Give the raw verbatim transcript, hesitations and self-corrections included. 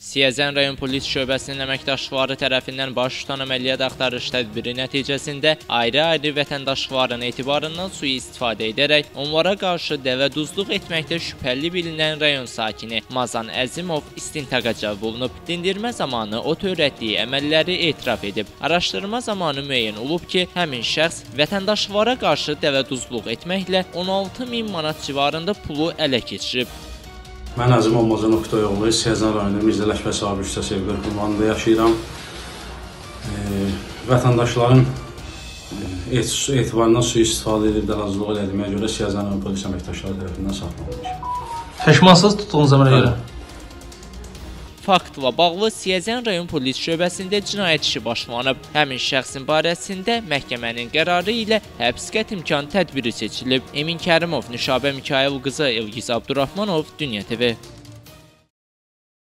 Siyəzən rayon polis şöbəsinin əməkdaşları tərəfindən baş tutan əməliyyat axtarış tədbiri nəticəsində ayrı-ayrı vətəndaşların etibarından sui-istifadə edərək onlara qarşı dəvəduzluq etməkdə şübhəli bilinən rayon sakini Mazan Əzimov istintaqa cəlb olunub. Dindirmə zamanı o törətdiyi əməlləri etiraf edib. Araşdırma zamanı müəyyən olub ki, həmin şəxs vətəndaşlara qarşı dəvəduzluq etməklə on altı min manat civarında pulu ələ keçirib. Mən Əzimov Mazan Oqtayoğlu, Siyəzən rayonu Mirzələş və Sabir küçəsi qırx ünvanında yaşayıram. E, vətəndaşların etibarından sui-istifadə edib dəvəduzluq edilməyə görə Siyəzən rayon polis əməkdaşları tərəfindən saxlanılmış. Peşmansız tutduğunuz əmələ görə? Faktla bağlı Siyəzən rayon polis şöbəsində cinayət işi başlanıb. Həmin şəxsin barəsində məhkəmənin qərarı ilə həbs qətimkan tədbiri seçilib. Emin Kərimov, Nüşabə Mikayıl qızı, Elgiz Abdurrahmanov, Dünya T V.